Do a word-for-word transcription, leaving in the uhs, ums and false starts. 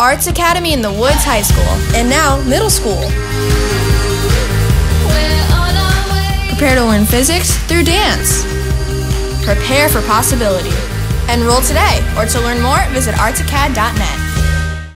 Arts Academy in the Woods High School, and now middle school. Prepare to learn physics through dance. Prepare for possibility. Enroll today, or to learn more, visit arts acad dot net.